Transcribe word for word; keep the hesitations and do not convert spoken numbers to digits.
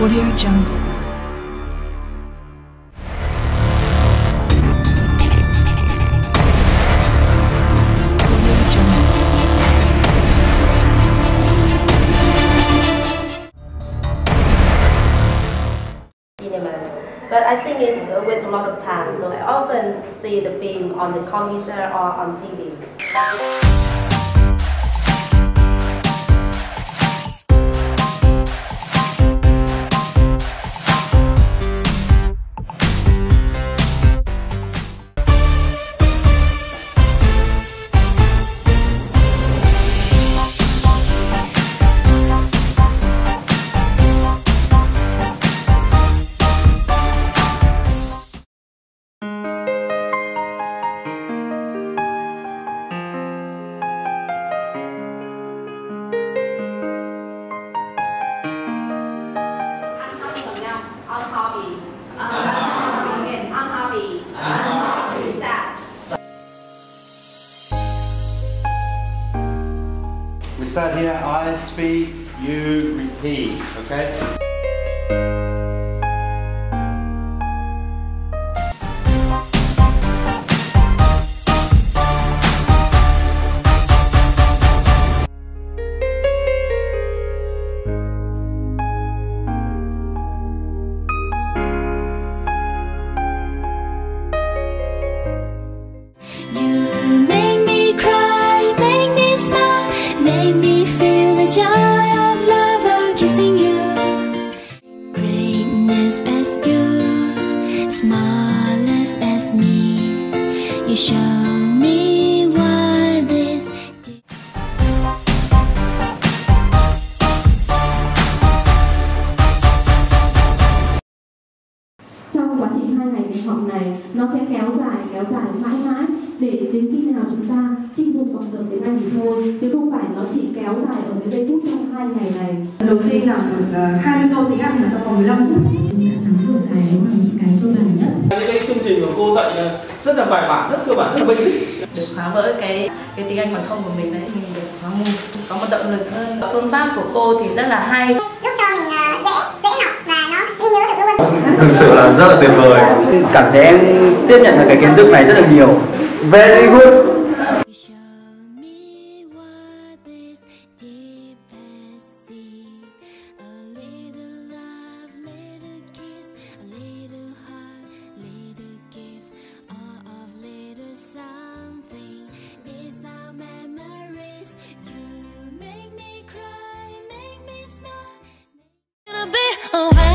Audio Jungle. But I think it's with a lot of time, so I often see the film on the computer or on T V. Unhobby. Unhobby. Again, unhobby. Unhobby. Sad. We start here. I speak, you repeat. Okay? Smallest as me, you show me what this did. Trong quá trình hai ngày nghỉ học này, nó sẽ kéo dài, kéo dài mãi mãi để đến khi nào chúng ta chinh phục bằng được tiếng Anh thì thôi, chứ không phải nó chỉ kéo dài ở cái giây phút trong hai ngày này. Đầu tiên là được hai mươi câu tiếng Anh là trong vòng mười lăm phút. Đã nắm được cái cái cơ bản nhất. Những cái chương trình của cô dạy rất là bài bản, rất cơ bản, rất là basic. Được phá vỡ cái cái tiếng Anh bằng không của mình đấy, mình được xong có một động lực hơn. Phương pháp của cô thì rất là hay, giúp cho mình dễ dễ học và nó ghi nhớ được luôn. Thực sự là rất là tuyệt vời. Cảm thấy em tiếp nhận được cái kiến thức này rất là nhiều. Very good. Be around.